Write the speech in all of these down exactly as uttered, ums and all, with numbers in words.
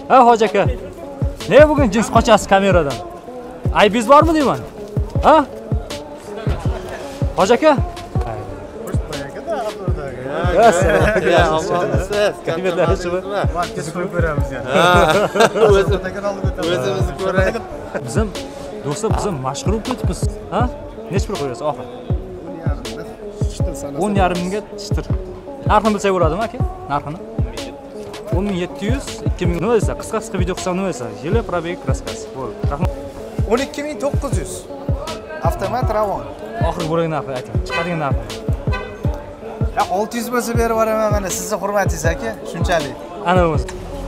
Ha hoji aka. Ne bugun jins qochasiz kameradan? Aybingiz bormi deyman? Ha? Hoji aka? Bizim do'stlar bizim mashhur bo'lib ketibmiz. Ha? Nech pul qo'yasiz oxir? o'n yarim mingga chitir. Narxini bilsak bo'ladimi aka? Narxini? o'n ming yetti yuz, ikki ming nima desa, qisqa-qisqa video qilsam nima desa? Yili probeg kraskasi. Bo'ldi. Rahmat. o'n ikki ming to'qqiz yuz. Avtomat Ravon. Oxirgi bo'lgan narxni ayting. Chiqadigan narxni. Ya olti yuz bo'lsa berib yuboraman mana sizning hurmatingiz aka, shunchalik. Ana bo'lsa.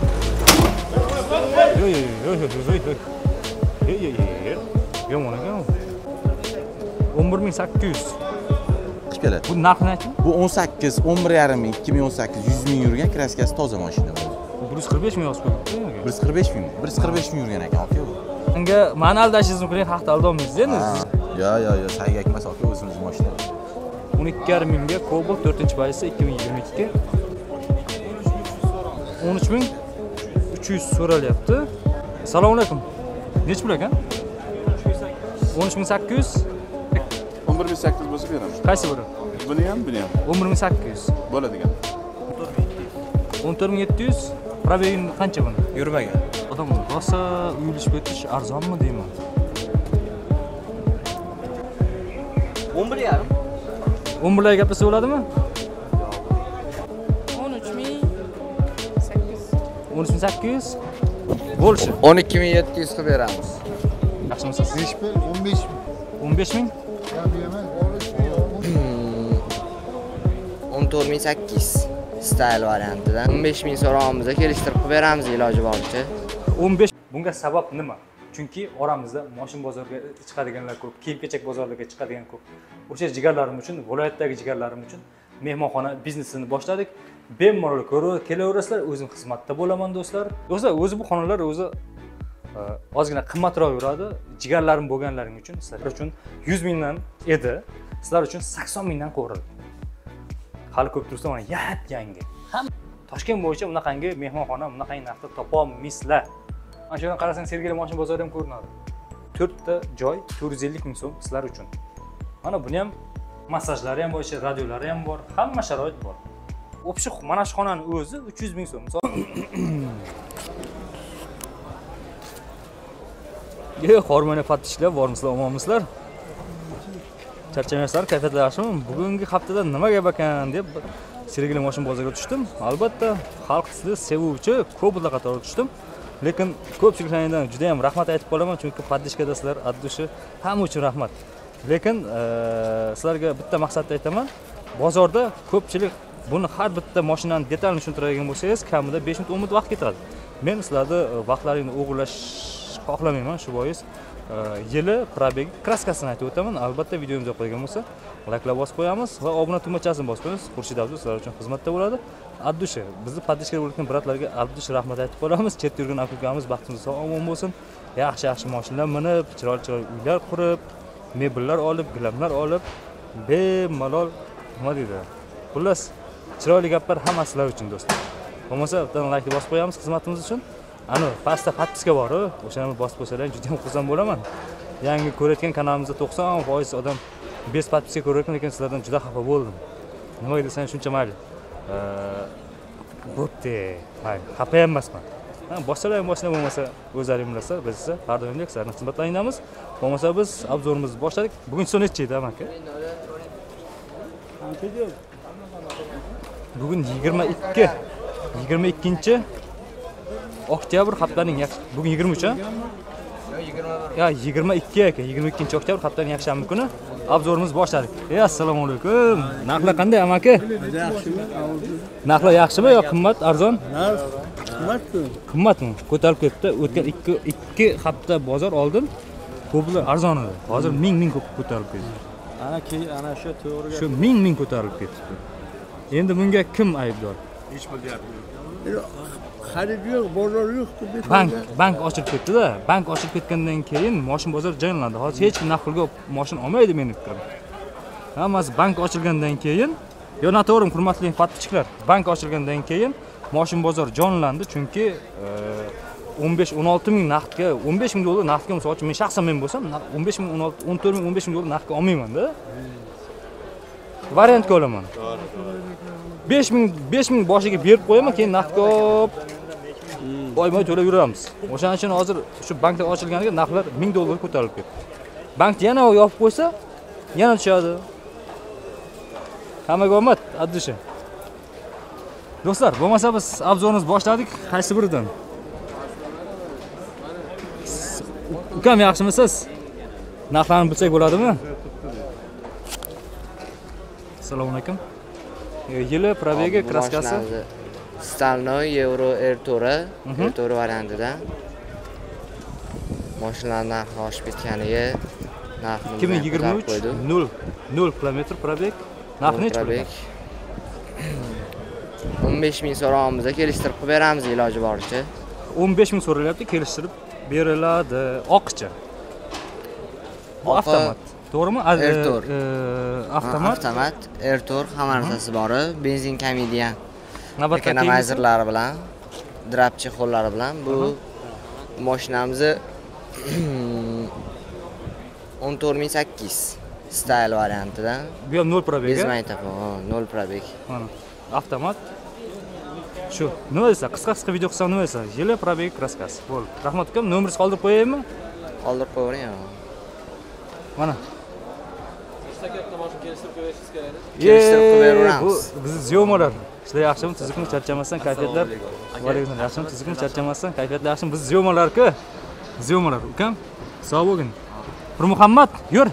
Yo yo yo yo yo yo. Yo yo yo. Yomon ekan. o'n bir ming sakkiz yuz. Chiqib keladi. Bu narxini ayting. Bu o'n sakkiz, o'n bir yarim ming, ikki ming o'n sakkiz, yuz ming yurgan kraskasi toza mashina bu. bir yuz qirq besh ming yozib qo'yibdi. bir yuz qirq besh ming, bir yuz qirq besh ming yurgan ekan aka bu. Unga ma'ni aldashingiz mumkin, haqda aldolmaysiz endi. Yo yo yo, sayga emas aka, o'zimiz mashina. o'n ikki yarim mingga Cobalt to'rtinchi bayisi ikki ming yigirma ikki. o'n uch ming uch yuz so'ralyapti. Assalomu alaykum. Nech pul ekan? o'n uch ming sakkiz yuz. o'n bir ming sakkiz yuz bo'lsa beramiz. Qaysi biri? Buni ham, buni ham. o'n bir ming sakkiz yuz. Bo'ladigan. o'n to'rt ming yetti yuz. Probegin qancha buni? Yurmagan. Odam rosa uyilishib ketish arzonmi deyman? o'n bir yarim. o'n bir larga gaplashsa bo'ladimi? o'n uch ming sakkiz yuz. o'n uch ming sakkiz yuz. Bo'lshi. o'n ikki ming yetti yuz qilib beramiz. Yaxshimisiz? o'n besh ming. o'n besh ming? o'n to'rt ming sakkiz yuz style variantidan o'n besh ming so'rog'imizda kelishtirib qilib beramiz iloji boricha. o'n besh. Bunga sabab nima? Chunki oramizda mashina bozoriga chiqadiganlar ko'p, kiyim-kechak bozorlariga chiqadigan ko'p. O'sha jigarlarim uchun, viloyatdagi jigarlarim uchun mehmonxona biznesini boshladik. Bemalol ko'rib kelaverasizlar, o'zim xizmatda bo'laman do'stlar. Do'stlar, o'zi bu xonalar o'zi ozgina qimmatroq yuradi. Jigarlarim bo'lganlaring uchun, sizlar uchun yuz mingdan edi, sizlar uchun sakson mingdan qo'yildi. Hali ko'p tursa mana yat yangi. Ham Toshkent bo'yicha bunaqangi mehmonxona, bunaqangi narxda topolmaysizlar. Mana shuni qarasang, Sergeli mashina bozori ham ko'rinadi. to'rtta joy to'rt yuz ellik ming so'm sizlar uchun. Mana buni ham massajlari ham bor, radiolari ham bor, hamma sharoit bor. O'pshi mana shu xonani o'zi uch yuz ming so'm. Ye, hormona fattishlar bormisizlar, omonmisizlar? Charchamayapsizlar, kayfiyatlar yaxshimi? Bugungi haftada nima gap ekan deb Sergeli mashina bozoriga tushdim. Albatta, xalq sizni sevuvchi Cobalt qatoriga tushdim. Lekin ko'pchiliklardan juda ham rahmat aytib qolaman, chunki poddishkada sizlar addushi hamma uchun rahmat. Lekin sizlarga bitta maqsadda aytaman. Bozorda ko'pchilik buni har bitta mashinani detalini tushuntiradigan bo'lsangiz, kamida besh minut o'n minut vaqt ketadi. Men sizlarni vaqtlaringni o'g'irlash xohlamayman, shu bois yili probeg kraskasini aytib o'taman. Albatta videomiz yoqadigan bo'lsa, layklab bosib qo'yamiz va obuna tugmachasini bosib qo'yamiz. Xurshid Abdu sizlar uchun xizmatda bo'ladi. Addushi, bizni poddishka bo'lgan bratlarga addushi rahmat aytib qolamiz. Chetda yurgan akukamiz baxtimiz sog' omon bo'lsin. Yaxshi-yaxshi mashinalar minib, chiroyli-chiroyli uylar qurib, mebellar olib, gilamlar olib, bemalol nima deydi? Xullas, chiroyli gaplar hammasi sizlar uchun do'stlar. Bo'lmasa, bitta like bosib qo'yamiz xizmatimiz uchun. Ana, pastda podpiska bor, o'shani bosib qo'ysalar juda ham xursand bo'laman. Yangi ko'rayotgan kanalimizda to'qson foiz odam bez podpiska ko'rayotgan, lekin sizlardan juda xafa bo'ldim. Nimaga desan shuncha mayli. Bo'pti, hay, xafa emasman. Boshqalar ham boshqa bo'lmasa, o'zlaring bilasizlar, biz esa har doimlik sizlarning xizmatlaringdamiz. Bo'lmasa biz obzorimizni boshladik. Bugun so'z necha edi, aka? Bugun yigirma ikki. yigirma ikkinchi oktyabr haftaning yaxshi. Bugun yigirma uch, ha? Ya, yigirma ikki aka, yigirma ikkinchi oktyabr haftaning yakshanba kuni obzorimizni boshladik. Ey, assalomu alaykum. Narxlar qanday, amaki? Yaxshimi? Narxlar yaxshimi yo qimmat, arzon? Qimmatmi? Qimmatmi? Ko'tarib ketdi. O'tgan ikki hafta bozor oldin ko'plar arzon edi. Hozir ming ming ko'tarib ketdi. Ana keyin ana shu to'g'ri gap. Shu ming ming ko'tarilib ketdi. Endi bunga kim aybdor? Hech bilyapti. Xarid yo'q, bozor yo'q deb. Bank, bank ochilib ketdi-da. Bank ochilib ketgandan keyin mashina bozor jonlandi. Hozir hech kim naqlga mashina olmaydi meni fikrim. Hammasi bank ochilgandan keyin, yo noto'g'ri hurmatli podpischiklar, bank ochilgandan keyin mashina bozor jonlandi, chunki o'n besh o'n olti ming naqdga, o'n besh ming dollar naqdga misol uchun men shaxsan men bo'lsam, o'n besh ming o'n olti o'n to'rt ming o'n besh ming dollar naqdga olmayman-da. Variantga olaman. besh ming besh ming boshiga berib qo'yaman, keyin naqdga olib oyma to'lab yuramiz. O'shaning uchun hozir shu bankda ochilganiga narxlar ming dollar ko'tarilib ketdi. Bank yana yopib qo'ysa, yana tushadi. Hammaga omad, addishi. Do'stlar, bo'lmasa biz obzorimizni boshladik. Qaysi biridan? Ukam yaxshimisiz? Narxlarni bilsak bo'ladimi? Assalomu alaykum. Yili, probegi, kraskasi. Stalnoy Euro R to'rt, R to'rt variantida. Mashinalar narxi oshib ketganiga narxni ikki ming yigirma uch nol nol kilometr probeg. Narxi necha probeg? o'n besh ming so'rog'imizda kelishtirib qilib beramiz iloji boricha. o'n besh ming so'ralyapti, kelishtirib beriladi. Oqcha. Bu avtomat. To'g'rimi? R to'rt. Avtomat. Avtomat R to'rt hamma narsasi bor, benzin kamedian. Navbatdagi Economizerlari bilan, drapchi qo'llari bilan bu mashinamizni o'n to'rt ming sakkiz yuz style variantida. Bu ham nol probeg. Bezmay tapo, nol probeg. Mana avtomat. Shu, nima desa, qisqa-qisqa video qilsam nima desa? Yili, probeg, kraskasi. Bo'ldi. Rahmat ukam, nomeringizni qoldirib qo'yaymi? Qoldirib qo'ying. Mana. Kelishtirib qilib beramiz. Bu bizni zyomalar. Ishlar yaxshimi, tuzukmi, charchamasdan, kayfiyatlar. Vaalaykum, yaxshimi, tuzukmi, charchamasdan, kayfiyatlar yaxshimi? Biz zyomalar-ku. Zyomalar, ukam. Sog' bo'lgin. Bir Muhammad, yur.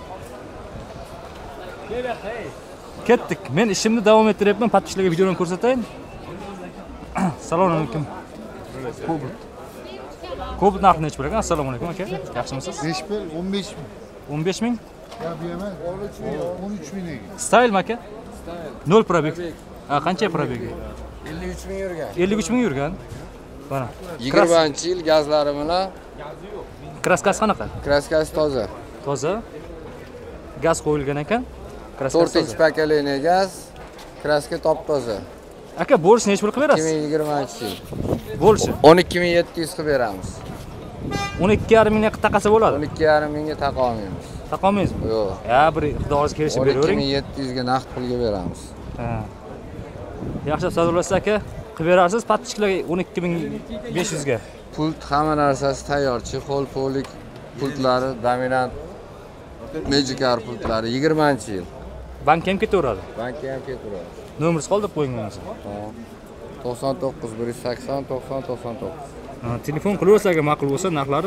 Ketdik. Men ishimni davom ettiryapman. Patishlarga videoni ko'rsatayin. Assalomu alaykum. Kobalt. Kobalt narxi necha bo'lar ekan? Assalomu alaykum aka. Yaxshimisiz? besh pul o'n besh ming. o'n besh ming? Ya bu emas. o'n uch ming ekan. Style aka? nol probeg. Ha, qancha probeg? ellik uch ming yurgan. ellik uch ming yurgan. Mana. yigirmanchi yil gazlari bilan. Kraskasi qanaqa? Kraskasi toza. Toza. Gaz qo'yilgan ekan. Kraskasi to'rtinchi pokoleniya gaz. Kraska top toza. Aka, bo'lish necha pul qilib berasiz? ikki ming yigirmanchi yil. Bo'lishi o'n ikki ming yetti yuz qilib beramiz. o'n ikki yarim mingga taqasa bo'ladi. o'n ikki yarim mingga taqa olmaymiz. Taqa olmaysizmi? Yo'q. Ya, bir xudoingiz kelishib o'n ikki beravering. ming yetti yuz ga naqd pulga beramiz. Ha. Yaxshi savdolashsa aka, qilib berasiz patishlarga o'n ikki ming besh yuz ga. Pult hamma narsasi tayyor, chexol, polik pultlari, dominant Magicar pultlari yigirmanchi yil. Bank ham ketaveradi. Bankka ham ketaveradi. Nomeringizni qoldirib qo'ying menga. to'qson to'qqiz bir yuz sakson to'qson to'qson to'qqiz. Telefon qilaversa agar ma'qul bo'lsa narxlari.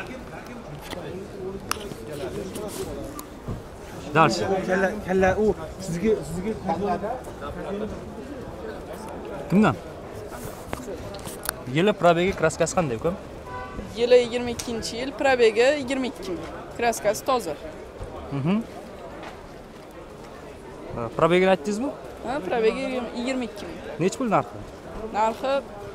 Dalshi. Kalla kalla u sizga sizga Kimdan? Yili, probegi, kraskasi qanday ukam? Yili yigirma ikkinchi yil, probegi yigirma ikki ming. Kraskasi toza. Mhm. Probegini aytdingizmi? Ha, probegi yigirma ikki ming. Necha pul narxi? Narxi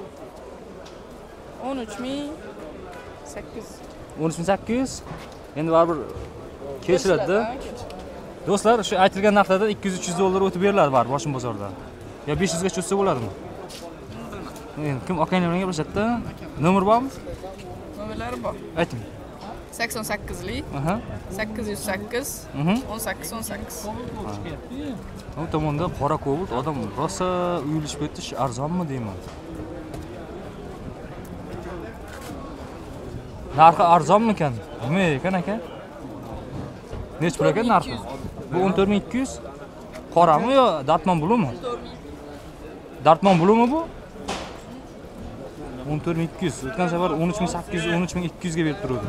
o'n uch ming sakkiz yuz. o'n uch ming sakkiz yuz. Endi baribir kelishiladi-da. Do'stlar, shu aytilgan narxlardan ikki yuz uch yuz dollar o'tib beriladi baribir Boshim bozorda. Yo besh yuz gacha o'tsa bo'ladimi? Endi kim akanglar bilan gaplashadi-da? Nomer bormi? Nomerlari bor. Ayting. sakson sakkizlik Aha. sakkiz yuz sakkiz Mhm. o'n sakkiz o'n sakkiz. Bu tomonda qora kobalt odam rosa uyilishib ketish arzonmi deyman. Narxi arzonmikan? Nima ekan aka? Nech pul ekan narxi? Bu o'n to'rt ming ikki yuz. Qorami yo Dartmon bulumi? Dartmon bulumi bu? o'n to'rt ming ikki yuz. O'tgan safar o'n uch ming sakkiz yuz, o'n uch ming ikki yuz ga berib turuvdi.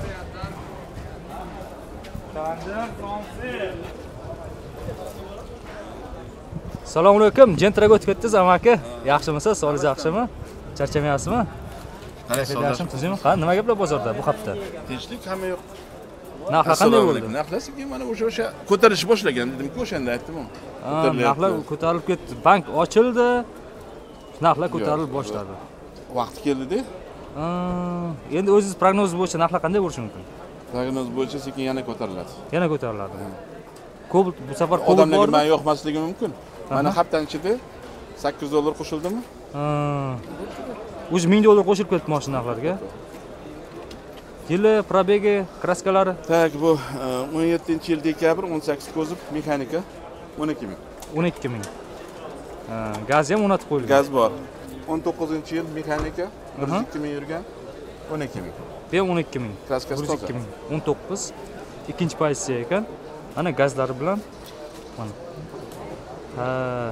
Assalomu alaykum. Jentraga o'tib ketdingiz, amaki. Yaxshimisiz? Sog'ligingiz yaxshimi? Charchamayapsizmi? Qanday Yaxshimi, tuzingmi? Ha, nima gaplar bozorda bu hafta? Tinchlik hamma yo'q. Narxlar qanday bo'ldi? Narxlar mana o'sha o'sha ko'tarishni boshlagan dedim-ku, o'shanda aytdim-ku. Narxlar ko'tarilib ketdi. Bank ochildi. Narxlar ko'tarilib boshladi. Vaqti keldi-da. Endi o'zingiz prognoz bo'yicha narxlar qanday bo'lishi mumkin? Prognoz bo'yicha sekin yana ko'tariladi. Yana ko'tariladi. Kobalt bu safar kobalt bormi? Odamlarga men yo'qmasligi mumkin. Mana haftaning ichida sakkiz dollar qo'shildimi? O'zi ming dollar qo'shilib ketdi mashina narxlariga. Yili, probegi, kraskalari. Tak, bu o'n yettinchi yil dekabr, o'n sakkiz kuzov, mexanika o'n ikki ming. o'n ikki ming. Ha, gazi ham o'rnatib qo'yilgan. Gaz bor. o'n to'qqizinchi yil mexanika, bir yuz ikki ming yurgan, o'n ikki ming. Bu ham o'n ikki ming. Kraskasi toza. o'n to'qqiz. Ikkinchi pozitsiya ekan. Ana gazlari bilan. Mana. Ha.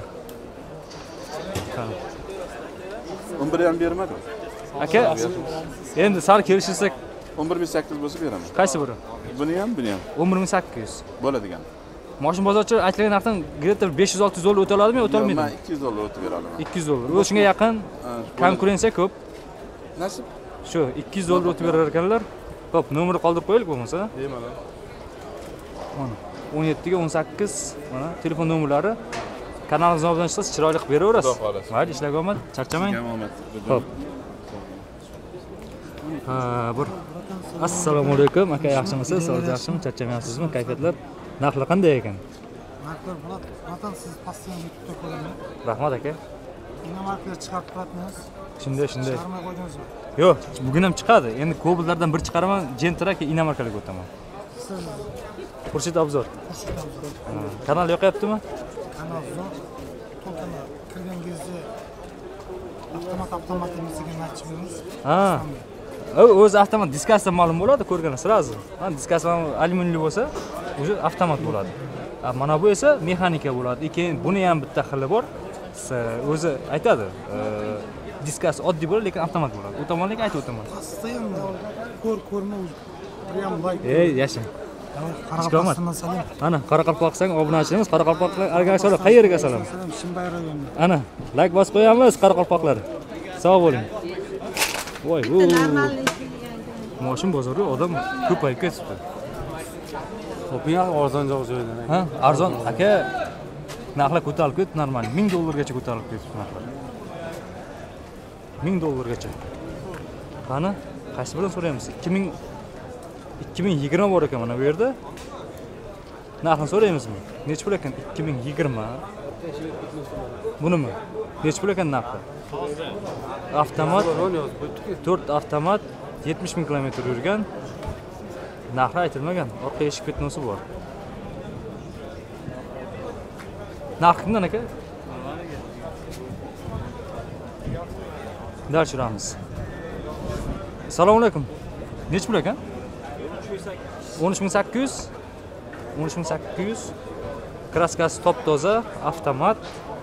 Ha. o'n bir ham bermadi. Aka, endi sal kelishsak o'n bir ming sakkiz yuz bo'lsa beraman. qaysi biri? Buni ham, buni ham o'n bir ming sakkiz yuz. bo'ladigan. Mashina bozorchi aytilgan narxdan где-то besh yuz olti yuz dollar o'ta oladimi, o'ta olmaydimi? Men ikki yuz dollar o'tib bera olaman. ikki yuz dollar. O'shunga yaqin konkurensiya ko'p. Nasib? Shu ikki yuz dollar o'tib berar ekanlar. Xo'p, nomerni qoldirib qo'yaylik bo'lmasa. Bemalol. Mana o'n yetti ga o'n sakkiz, mana telefon nomerlari. Kanalingizni obuna qilsangiz chiroyli qilib beraverasiz. Mayli, ishlaga omad, charchamang. Omad. Xo'p. Ha, bir. Assalomu alaykum, aka, yaxshimisiz? Siz yaxshimi? Charchamayapsizmi? Kayfiyatlar narxlar qanday ekan? Narxlar bular, vatan siz postoyanно YouTube'da ko'raman. Rahmat aka. Inomarkalar chiqarib turadingiz. Shunday, shunday. Chiqarmay qo'ydingizmi? Yo'q, bugun ham chiqadi. Endi Cobalt'lardan bir chiqaraman, Gentra keyin inomarkalarga o'taman. Siz Xurshid obzor. Xurshid obzor. Kanal yoqyaptimi? Kanal zo'r. To'lqinlar kirgangizda avtomat avtomat emasligini aytib beramiz. Ha. O'zi avtomat diskasidan ma'lum bo'ladi, ko'rgan sразу. Ha, diskasi alyuminiyli bo'lsa, o'zi avtomat bo'ladi. Mana bu esa mexanika bo'ladi. Keyin buni ham bitta xili bor. O'zi aytadi, diskasi oddiy bo'ladi, lekin avtomat bo'ladi. U tomonlik aytib o'taman. Postoyanно ko'r ko'rma prям like. Ey, yashin. Qoraqalpog'istondan salom. Ana, Qoraqalpoqistonga obunachilarimiz, Qoraqalpoqlar argashlar qayerga salom. Salom, Shimbay rayoni. Ana, like bosib qo'yamiz Qoraqalpoqlar. Sog' bo'ling. Voy, u. Mashina bozori odam ko'payib ketibdi. Xo'p, bu ham arzon joydan. Ha, arzon aka. Narxlar ko'tarilib ketdi, normal. ming dollargacha ko'tarilib ketdi narxlar. ming dollargacha. Qani, qaysi bilan so'raymiz? ikki ming ikki ming yigirma bor ekan mana bu yerda. Narxini so'raymizmi? Nech pul ekan ikki ming yigirma? Bunimi? Nech pul ekan narxi? Avtomat to'rt avtomat yetmish ming kilometr yurgan. Narxi aytilmagan. Orqa eshik petnosi bor. Narxi kimdan aka? Dars yuramiz. Assalomu alaykum. Nech pul ekan? o'n uch ming sakkiz yuz. o'n uch ming sakkiz yuz. Kraskasi top toza, avtomat.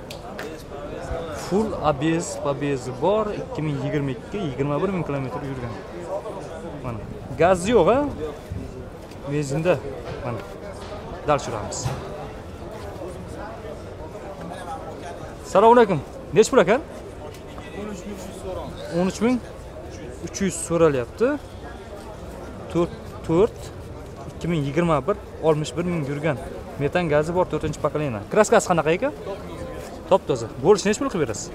Full A B S, A B S bor. ikki ming yigirma ikki yigirma bir ming kilometr yurgan. Mana. Gaz yo'q, ha? Benzinda. Mana. Dal suramiz. Assalomu alaykum. Nech pul ekan? o'n uch ming uch yuz so'ralyapti. to'rt to'rt ikki ming yigirma bir oltmish bir ming yurgan. Metan gazi bor, to'rtinchi pokoleniya. Kraskasi qanaqa ekan? Top toza. Bo'lish nech pul qilib berasiz?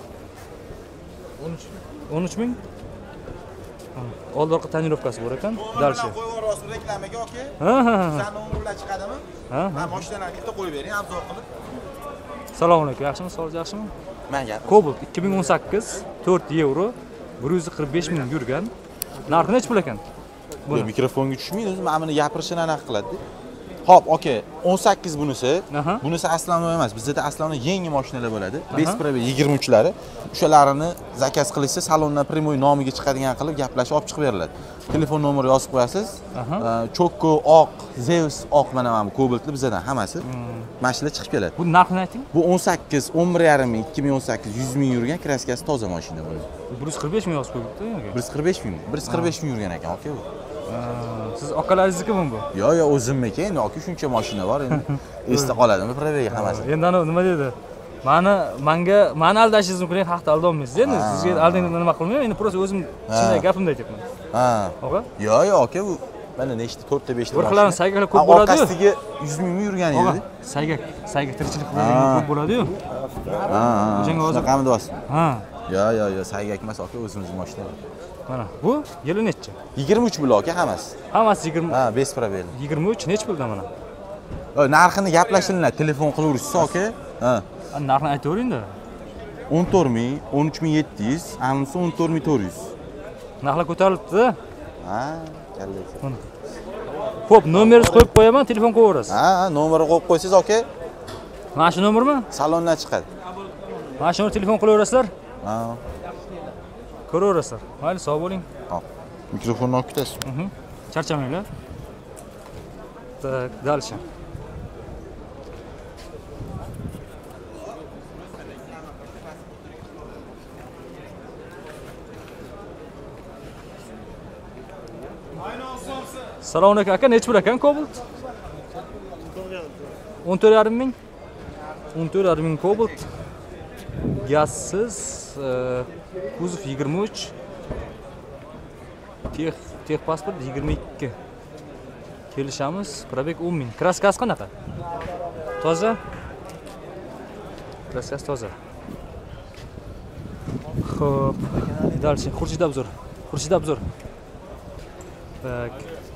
o'n uch ming. Old orqa tonirovkasi bor ekan. Dalchi. Qo'yvorasiz reklamaga oke. Ha ha. Sizlarning umr bilan chiqadimi? Ha. Men mashinalarni bitta qo'yib bering, obzor qilib. Assalomu alaykum. Yaxshimi? Sog'lik yaxshimi? Men gap. Cobalt ikki ming o'n sakkiz to'rt yevro bir yuz qirq besh ming yurgan. Narxi nech pul ekan? Bu mikrofonga tushmaydi, o'zi mana buni gapirishini anaqa qiladi. Xo'p, oke, o'n sakkiz bunisi. Bunisi aslan emas. Bizda aslan yangi mashinalar bo'ladi. besh probel yigirma uch lari. O'shalarini zakaz qilishsa, salondan primoy nomiga chiqadigan qilib gaplashib olib chiqib beriladi. Telefon nomeri yozib qo'yasiz. Chokko oq, Zeus oq mana mana Cobaltli bizdan hammasi. Mashina chiqib keladi. Bu narxini ayting. Bu o'n sakkiz, o'n bir yarim ming, ikki ming o'n sakkiz yuz ming yurgan, kraskasi toza mashina bu. bir yuz qirq besh ming yozib qo'yibdi yo'q? bir yuz qirq besh ming, bir yuz qirq besh ming yurgan ekan, aka bu. Siz akalaringiznikimi bu? Yo'q, yo'q, o'zimniki, endi aka shuncha mashina bor, endi esda qoladimi probega hammasi. Endi ana nima dedi? Mani menga mani aldashingiz mumkin, haqda aldolmaysiz. Endi sizga aldingizda nima qilmayman, endi prosta o'zim shunday gapimni aytyapman. Ha. O'g'a? Yo'q, yo'q, aka bu mana nechta to'rtta beshta bir xillar saygalar ko'p bo'ladi. Orqasiga yuz ming yurgan edi. Saygak, saygak tirikchilik qilgan ko'p bo'ladi-yu. Ha, ha. O'shanga hozir Shunaqami deyapsiz? Ha. Yo'q, yo'q, yo'q, saygak emas, aka, o'zimizning mashina. Mana bu yili necha? yigirma uch pul aka hammasi. Hammasi yigirma. Ha, besh probel. yigirma uch necha pulda mana? Narxini gaplashinglar, telefon qilaverasiz aka. Ha. Narxini aytavering-da. o'n to'rt ming, o'n uch ming yetti yuz, anisi o'n to'rt ming to'rt yuz. Narxlar ko'tarilibdi. Ha, kallaysan. Xo'p, nomeringizni qo'yib qo'yaman, telefon qo'yaverasiz. Ha, nomerni qo'yib qo'ysangiz, aka. Mana shu nomermi? Salondan chiqadi. Mana shu telefon qilaverasizlar. Ha. Ko'raverasizlar. Mayli, sog' bo'ling. Hop. Mikrofonni olib ketasiz. Mhm. Charchamanglar. Так, дальше. Assalomu alaykum aka, necha pul ekan Cobalt? o'n to'rt yarim ming. o'n to'rt yarim ming Cobalt. Gazsiz, kuzov yigirma uch. Tex, tex pasport yigirma ikki. Kelishamiz. Probek o'n ming. Kraskasi qanaqa? Toza? Kraskasi toza. Xo'p, dальше. Xurshid obzor. Xurshid obzor. Так.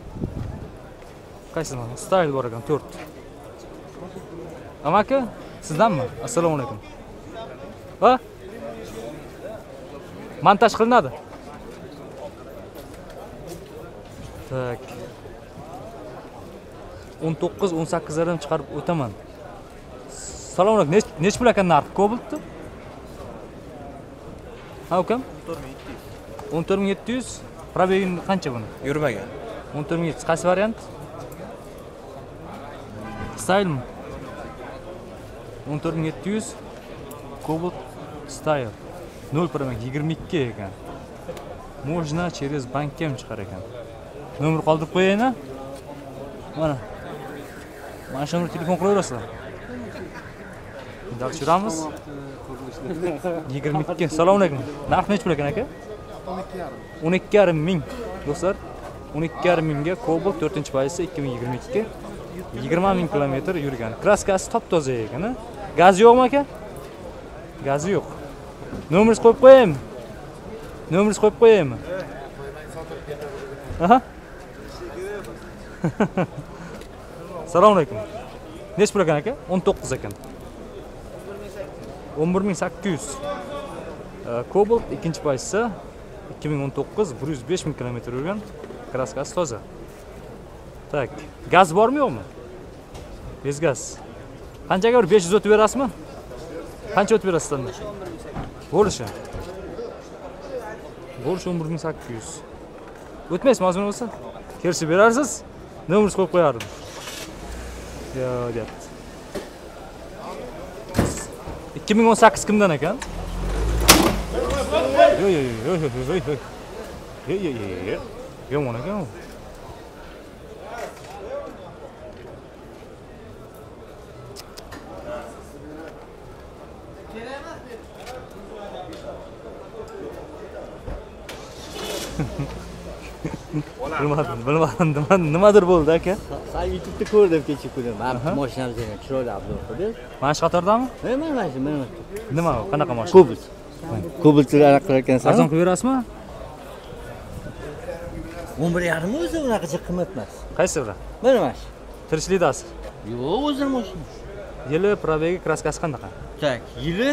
Qaysi mana? Style bor ekan to'rt. Amaki, sizdanmi? Assalomu alaykum. Ha? Montaj qilinadi. Tak. o'n to'qqiz o'n sakkiz yarim chiqarib o'taman. Assalomu alaykum. Nech pul ekan narx Cobaltni? Ha, ukam? o'n to'rt ming yetti yuz. Probegi qancha buni? Yurmagan. o'n to'rt ming yetti yuz. Qaysi variant? Style mi? o'n to'rt ming yetti yuz. Cobalt Style. nol пробег yigirma ikki ekan. Можно через bankka ham chiqar ekan. Nomer qoldirib qo'yaymi? Mana. Mana shu nomer telefon qilaverasizlar. Dal yuramiz. yigirma ikki. Assalomu alaykum. Narx necha pul ekan aka? o'n ikki yarim ming. Do'stlar, o'n ikki yarim mingga Cobalt to'rtinchi pozisiya ikki ming yigirma ikki. yigirma ming kilometr yurgan. Kraskasi top-toza ekan. Gaz yo'qmi aka? Gazi yo'q. Nomeringizni qo'yib qo'yaymi? Nomeringizni qo'yib qo'yaymi? Aha. Assalomu alaykum. Necha pul ekan aka? o'n to'qqiz ekan. o'n bir ming sakkiz yuz. Cobalt ikkinchi pozisiya ikki ming o'n to'qqiz bir yuz besh ming kilometr yurgan. Kraskasi toza. Tak. Gaz bormi yo'qmi? Bez gaz. Qanchaga bir besh yuz o'tib berasizmi? Qancha o'tib berasiz sizdan? Bo'lishi. Bo'lishi o'n bir ming sakkiz yuz. O'tmaysizmi ozgina bo'lsa? Kelishib berarsiz. Nomeringizni qo'yib qo'yardim. Yo, deyapti. ikki ming o'n sakkiz kimdan ekan? Yo, yo, yo, yo, yo, yo. Yo, yo, yo, yo. Yomon ekan. Bilmadim, bilmadim. Nimadir bo'ldi aka? Sen YouTube'da ko'rdim kecha kuni. Men mashinamni chiroyli obzor qildim. Mana shu qatordami? Men mana shu, mana. Nima, qanaqa mashina? Cobalt. Cobaltni aniq qilar ekansan. Arzon qilib berasizmi? o'n bir yarim o'zi unaqacha qimmat emas. Qaysi biri? Mana mana shu. Tirishlikdasi. Yo'q, o'zim mashina. Yili, probegi, kraskasi qanaqa? Tak, yili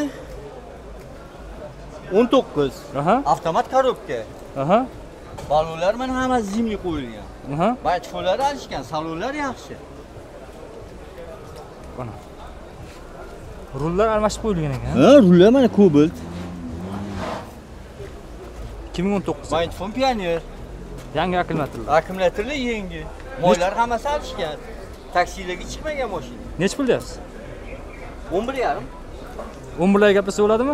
o'n to'qqiz. Aha. Avtomat korobka. Aha. Balonlar mana hammasi zimli qo'yilgan. Aha. Baytfonlar alishgan, salonlar yaxshi. Mana. Rullar almashib qo'yilgan ekan. Ha, rullar mana Cobalt. ikki ming o'n to'qqiz. Baytfon Pioneer. Yangi akkumulyatorlar. Akkumulyatorlar yangi. Moylar hammasi alishgan. Taksilarga chiqmagan mashina. Necha pul deyapsiz? o'n bir yarim. o'n bir larga gaplashsa bo'ladimi?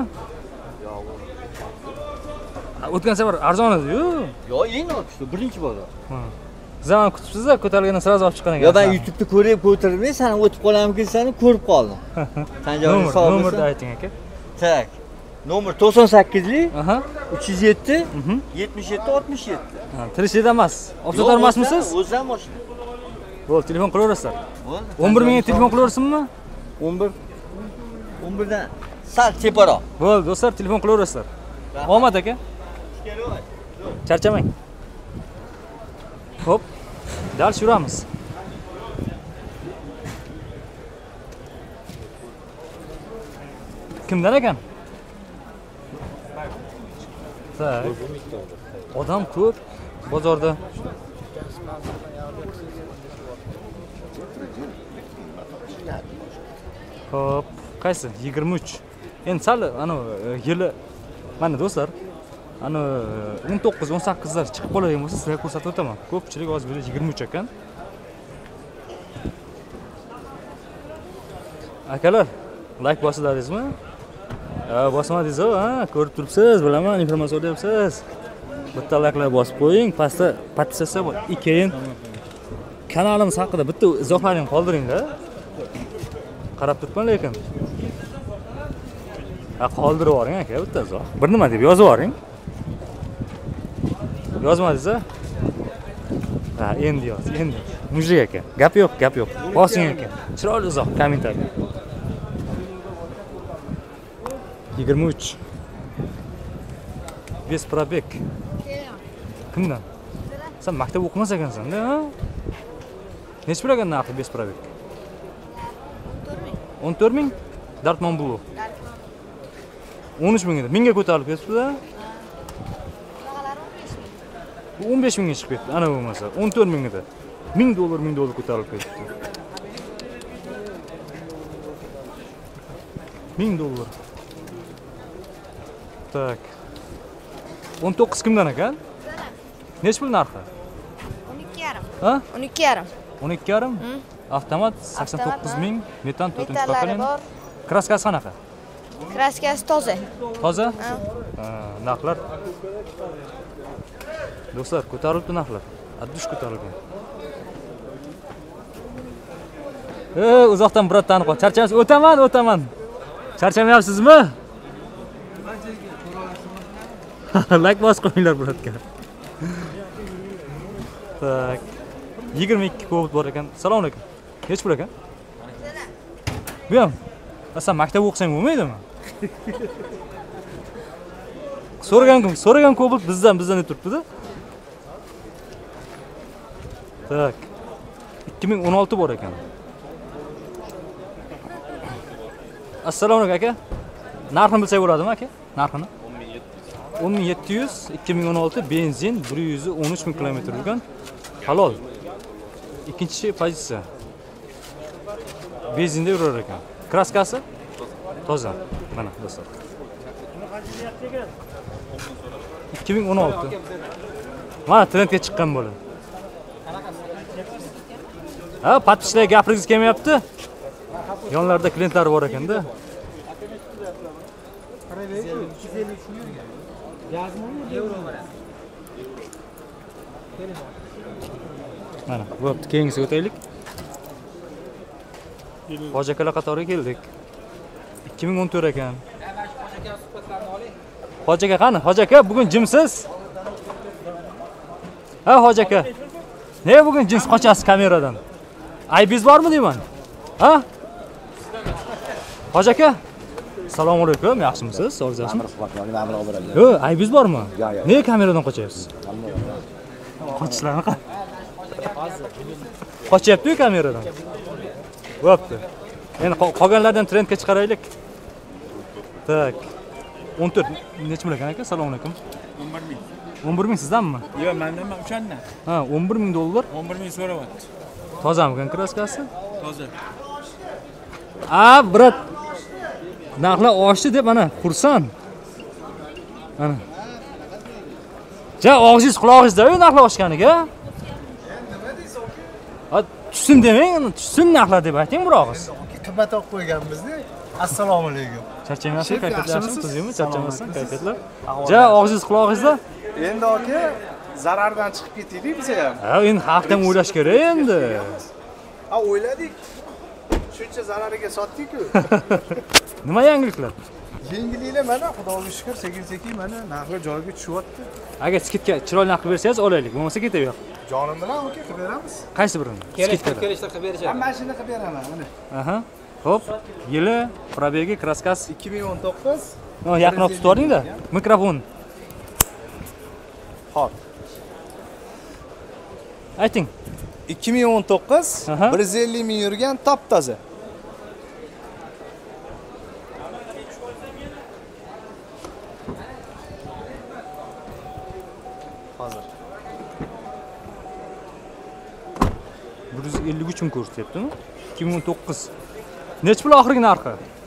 O'tgan safar arzon edi-yu. Yo'q, endi olibdi, birinchi bozor. Ha. Zaman kutibsiz-da, ko'tarilgandan sразу olib chiqqan ekan. Yo, men YouTube'da ko'rib o'tirdim, seni o'tib qolamkin seni ko'rib qoldim. San joying sog' bo'lsin. Nomerni ayting aka. Tak. Nomer to'qson sakkizlik Aha. uch yuz yetti yetmish yetti oltmish yetti. Ha, tirishida emas. Olib sotarmasmisiz? O'zdan mashina. Bo'ldi, telefon qilaverasizlar. o'n bir mingga telefon qilaversinmi? o'n bir o'n bir dan sal teparoq. Bo'ldi, do'stlar, telefon qilaverasizlar. Omad aka. Charchamang. Xo'p. Dal yuramiz. Kimdan ekan? Tak. Odam ko'p bozorda. Hop, qaysi? yigirma uch. Endi sal ana yili mana do'stlar, ana o'n to'qqiz o'n sakkizlar chiqib qoladigan bo'lsa, sizlarga ko'rsatib o'taman. Ko'pchilik hozir bu yigirma uch ekan. Akalar, like bosdilaringizmi? Ha, bosmadingiz-ku, ha? Ko'rib turibsiz, bilaman, informatsiya olyapsiz. Bitta like'lar bosib qo'ying, pastda podpisatsiya bor. Keyin kanalimiz haqida bitta izohlaringizni qoldiringlar. Qarab turibman lekin. Ha, qoldirib yuboring aka, bitta izoh. Bir nima deb yozib yuboring. Yozmadingiz-a? Ha, endi yoz, endi. Mujrik aka. Gap yo'q, gap yo'q. Bosing aka. Chiroyli izoh kommentariy. yigirma uch. Без пробег. Kimdan? Sen maktab o'qimas ekansan-da, ha? Necha pul ekan narxi без пробег? o'n to'rt ming. Dartmon Blue. o'n uch ming edi. Mingga ko'tarilib ketibdi-da. o'n besh mingga chiqib ketdi. Ana bo'lmasa, o'n to'rt ming edi. ming dollar, ming dollar ko'tarilib ketdi. ming dollar. Tak. o'n to'qqiz kimdan ekan? Necha pul narxi? o'n ikki yarim. Ha? o'n ikki yarim. o'n ikki yarim. Avtomat sakson to'qqiz ming, metan to'rtinchi pokoleniya. bor. Kraskasi qanaqa? Kraskasi toza. Toza? Ha. Narxlar. Do'stlar, ko'tarilibdi narxlar. Addush ko'tarilgan. Ey, uzoqdan biror tanib qol. Charchamaysiz? O'taman, o'taman. Charchamayapsizmi? Like bosib qo'yinglar birodga. Tak. yigirma ikki Cobalt bor ekan. Assalomu alaykum. Necha pul ekan? Bu ham. Sen maktab o'qisang bo'lmaydimi? So'ragan kim? So'ragan Cobalt bizdan, bizdan deb turibdi-da. Tak. ikki ming o'n olti bor ekan. Assalomu alaykum aka. Narxini bilsak bo'ladimi aka? Narxini? o'n ming yetti yuz, ikki ming o'n olti benzin, bir yuz o'n uch ming kilometr yurgan. Halol. Ikkinchi pozitsiya. Benzinda yurar ekan. Kraskasi? Toza. Mana do'stlar. ikki ming o'n olti. Mana trendga chiqqan bo'la. Ha, patishlar gapiringiz kelmayapti. Yonlarda klientlar bor ekanda. Mana, bo'pti, keyingisiga o'taylik. Hoji akalar qatoriga keldik. ikki ming o'n to'rt ekan. Hoji aka qani? Hoji aka, bugun jimsiz? Ha, Hoji aka. Nega bugun jins qochasiz kameradan? Aybingiz bormi deyman? Ha? Hoji aka. Assalomu alaykum, yaxshimisiz? Sog'liqmi? Yo, aybingiz bormi? Nega kameradan qochyapsiz? Qochishlarni qani? Qochyapti-ku kameradan. Bo'pti. Endi qolganlardan trendga chiqaraylik. Tak. o'n to'rt necha pul ekan aka? Assalomu alaykum. o'n bir ming. o'n bir ming sizdanmi? Yo'q, mendan emas, o'shandan. Ha, o'n bir ming dollar. o'n bir ming so'rayapti. Tozamikan kraskasi? Toza. A, brat. Narxlar oshdi deb ana, xursand. Ana. Ja, og'zingiz qulog'ingizda-ku narxlar oshganiga. Ha, tushsin demang, tushsin narxlar deb ayting bir og'iz. Qimmat olib qo'yganmiz-da. Assalomu alaykum. Charchamayapsiz, kayfiyatlarsiz, tuzingmi? Charchamasdan kayfiyatlar. Ja, og'zingiz qulog'ingizda. Endi aka, zarardan chiqib ketaylik biz ham. Ha, endi xalqdan o'ylash kerak endi. Ha, o'yladik. Shuncha zarariga sotdik-ku. Nima yangiliklar? Yangiliklar mana, Xudoga shukr, sekin-sekin mana narxlar joyiga tushyapti. Agar skidka chiroyli narx bersangiz olaylik, bo'lmasa ketaver. Jonim bilan aka qilib beramiz. Qaysi birini? Kelishda kelishda qilib berishadi. Ha, mana shuni qilib beraman, mana. Aha. Xo'p, yili, probegi, kraskasi ikki ming o'n to'qqiz. Ha, yaqinroq tutib oling-da. Mikrofon. Xo'p. Ayting. ikki ming o'n to'qqiz, bir yuz ellik ming yurgan top-toza. bir yuz ellik uch ming ko'rsatyaptimi? ikki ming o'n to'qqiz. Necha pul oxirgi narxi?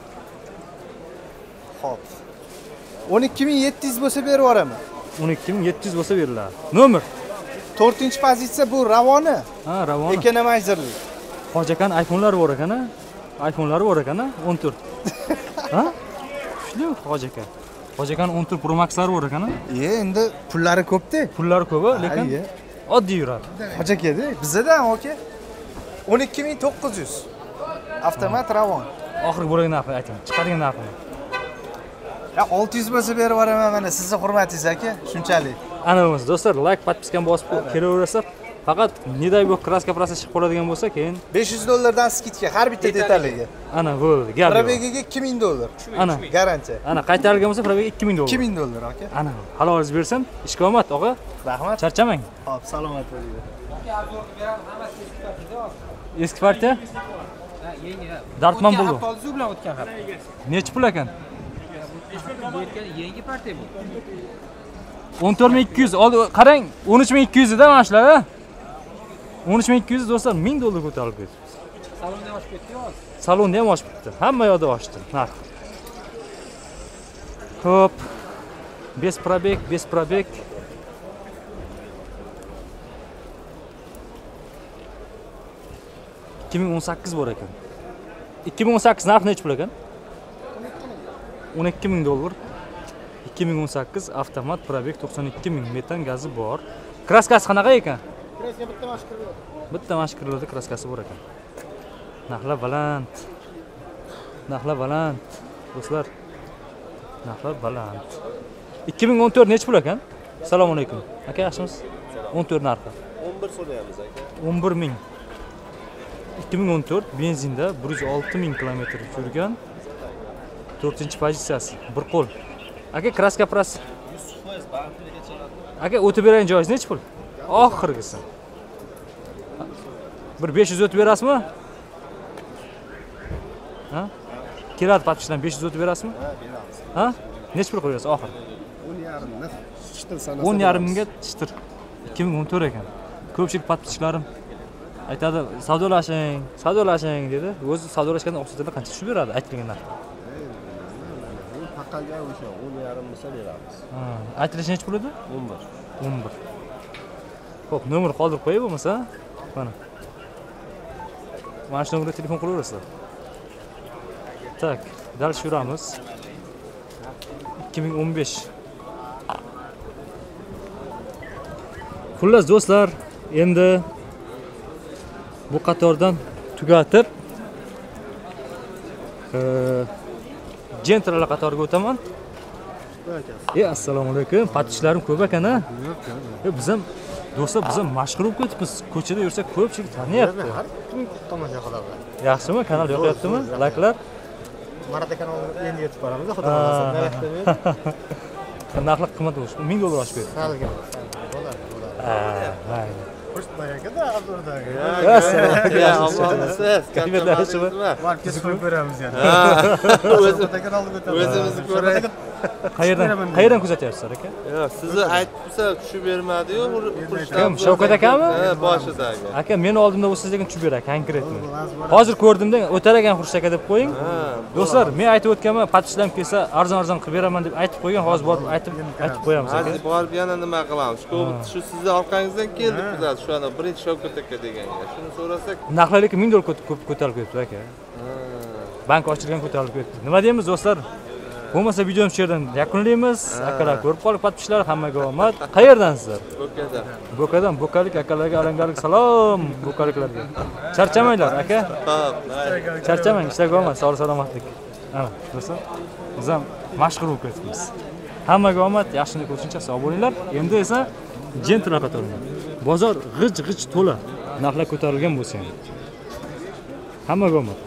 Xo'p. o'n ikki ming yetti yuz bo'lsa berib yuboraman. o'n ikki ming yetti yuz bo'lsa beriladi. Nomer to'rtinchi pozitsiya bu Ravoni. Ha, Ravoni. Economizer. Hoji akan iPhone'lari bor ekan-a? iPhone'lari bor ekan-a? o'n to'rt. Ha? Kuchli Hoji aka. Hoji akan o'n to'rt Pro Max'lari bor ekan-a? E, endi pullari ko'p-da. Pullari ko'p, lekin oddiy yuradi. Hoji aka-da, bizda ham aka. o'n ikki ming to'qqiz yuz. Avtomat Ravon. Oxirgi bo'lgan narxni ayting. Chiqargan narxni. Ya olti yuz bo'lsa berib yuboraman mana sizni hurmatingiz aka, shunchalik. Ana bo'lmasa do'stlar, like, podpiskani bosib kelaverasizlar. Faqat neday bu kraska prasa chiqib qoladigan bo'lsa, keyin besh yuz dollardan skidka har bitta detaliga. Ana bo'ldi, gap. Probegiga ikki ming dollar. Ana garantiya. Ana qaytarilgan bo'lsa, probega ikki ming dollar. ikki ming dollar aka. Ana, halolingiz bersin. Ishga omad, og'a. Rahmat. Charchamang. Xo'p, salomat bo'ling. Eski partiya? Dartman bo'ldi. Avtobus bilan o'tgan hafta. Necha pul ekan? Bu o'tgan yangi partiya bu. o'n to'rt ming ikki yuz. Qarang, o'n uch ming ikki yuz da mana shular, ha? o'n uch ming ikki yuz do'stlar ming dollar ko'tarilib ketdi. Salonda oshib ketdi-yu. Salonda ham oshib ketdi. Hamma yoqda oshdi narx. Xo'p. Без пробег, без пробег. ikki ming o'n sakkiz bor ekan. ikki ming o'n sakkiz narxi necha pul ekan? o'n ikki ming dollar. ikki ming o'n sakkiz avtomat probeg to'qson ikki ming metan gazi bor. Kraskasi qanaqa ekan? Kraska bitta mashkirlar. Bitta mashkirlarda kraskasi bor ekan. Narxlar baland. Narxlar baland. Do'stlar. Narxlar baland. ikki ming o'n to'rt necha pul ekan? Assalomu alaykum. Aka, yaxshimisiz? o'n to'rt narxi. o'n bir so'rayapmiz aka. o'n bir ming. ikki ming o'n to'rt benzinda bir yuz olti ming kilometr yurgan. to'rtinchi pozitsiyasi. Bir qo'l. Aka, kraska pras. Aka, o'tib bergan joyingiz necha pul? Oxirgisi. Bir besh yuz o'tib berasizmi? Ha? Keladi patishdan besh yuz o'tib berasizmi? Ha, beramiz. Ha? Necha pul qo'yasiz oxir? o'n yarim ming. Shitir sanasi. o'n yarim mingga shitir. ikki ming o'n to'rt ekan. Ko'pchilik patpishlarim aytadi, savdolashing, savdolashing dedi. O'zi savdolashganda oqsoqchilar qancha tushib beradi aytilgan narx? Taqalgan o'sha o'n yarim ming beramiz. Ha, aytilishi necha pul edi? o'n bir. o'n bir. Xo'p, nomer qoldirib qo'yib bo'lmasa, mana. Mana shu nomerga telefon qilaverasizlar. Tak, dal yuramiz. ikki ming o'n besh. Xullas do'stlar, endi bu qatordan tugatib Gentralar qatoriga o'taman. E, assalomu alaykum. Patishlarim ko'p ekan-a? E, biz ham do'stlar, biz ham mashhur bo'lib ketibmiz. Ko'chada yursak ko'pchilik taniyapti. Har kim tomosha qiladi. Yaxshimi? Kanal yoqyaptimi? Layklar. Marata kanalga endi yetib boramiz, xudo xolasa. Narxlar qimmat bo'lishi, ming dollar oshib ketdi. Salga. Bo'ladi, bo'ladi. Ha, mayli. Xush bayakada Abdurdagi. Ya, ammasiz. Kattalarimiz markaz qo'yib beramiz yani. O'zimizni ko'raylik. Qayerdan, qayerdan kuzatyapsizlar aka? Yo'q, sizni aytibsa tushib bermadi-yu, Kim, Shavkat akami? Ha, boshidagi. Aka, meni oldimda o'siz lekin tushib beradi, konkretni. Hozir ko'rdimda, o'tar ekan Xurshid aka deb qo'ying. Do'stlar, men aytib o'tganman, patishlam kelsa, arzon-arzon qilib beraman deb aytib qo'ygan, hozir borib aytib aytib qo'yamiz aka. Hozir borib yana nima qilamiz? Shu sizni orqangizdan keldik biz shu ana birinchi Shavkat aka deganga. Shuni so'rasak, narxlar lekin ming dollar ko'tarilib ketdi aka. Bank ochilgan ko'tarilib ketdi. Nima deymiz do'stlar? Bo'lmasa videoni shu yerdan yakunlaymiz. Akalar ko'rib qolib patishlar, hammaga omad. Qayerdansizlar? Bo'kadan. Bo'kadan, bo'kalik akalarga alangalik salom, bo'kaliklarga. Charchamanglar aka. Xo'p, charchamang, ishlarga omad, sog' salomatlik. Ana, do'stlar, biz ham mashhur bo'lib ketibmiz. Hammaga omad, yaxshilik ko'rishuncha sog' bo'linglar. Endi esa Gentralar qatoriga. Bozor g'ij-g'ij to'la. Narxlar ko'tarilgan bo'lsa ham. Hammaga omad.